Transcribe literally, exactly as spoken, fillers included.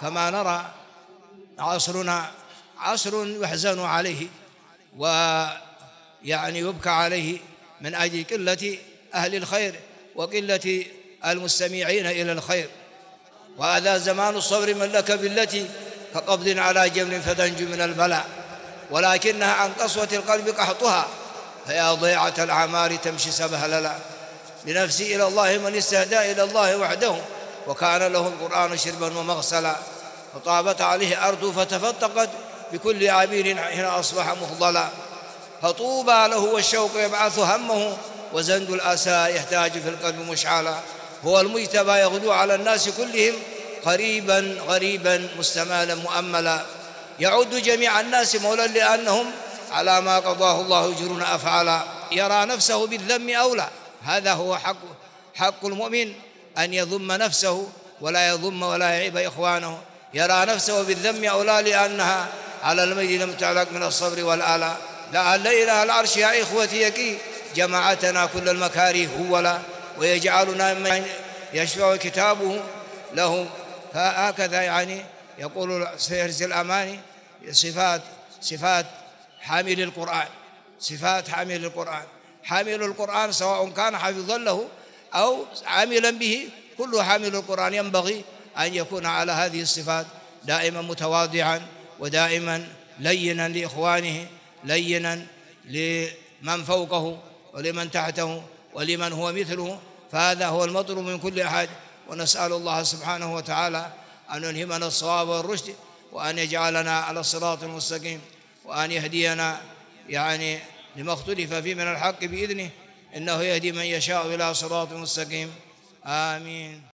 كما نرى عصرنا عصر يحزن عليه ويعني يبكى عليه من أجل قلة أهل الخير وقلة المستمعين إلى الخير. وهذا زمان الصبر من لك بالتي كقبض على جمل فتنجو من البلاء، ولكنها عن قسوة القلب قحطها، فيا ضيعة الأعمار تمشي سبهللا. بنفسي إلى الله من استهدى إلى الله وحده، وكان له القرآن شربا ومغسلا، وطابت عليه أرض فتفتقت بكل عبير حين أصبح مفضلا. فطوبى له والشوق يبعث همه، وزند الأسى يحتاج في القلب مشعلا. هو المجتبى يغدو على الناس كلهم قريبا غريبا مستمالا مؤملا. يعد جميع الناس مولا لأنهم على ما قضاه الله يجرون أفعالا. يرى نفسه بالذم أولى، هذا هو حق حق المؤمن، أن يذم نفسه ولا يذم ولا يعيب إخوانه. يرى نفسه بالذم أولى لأنها على الميت لم تعلق من الصبر والآلاء. لعل إله العرش يا إخوتي يكي جماعتنا كل المكاره ولا، ويجعلنا من يشفع كتابه له. فهكذا يعني يقول سيرز الأماني صفات صفات حامل القرآن، صفات حامل القرآن. حامل القرآن سواء كان حافظا له أو عاملا به، كل حامل القرآن ينبغي أن يكون على هذه الصفات، دائما متواضعا ودائما لينا لإخوانه، لينا لمن فوقه ولمن تحته ولمن هو مثله. فهذا هو المطلوب من كل أحد. ونسأل الله سبحانه وتعالى أن يلهمنا الصواب والرشد، وأن يجعلنا على الصراط المستقيم، وأن يهدينا يعني لما اختلف فيه من الحق بإذنه، إنه يهدي من يشاء إلى صراط مستقيم. آمين.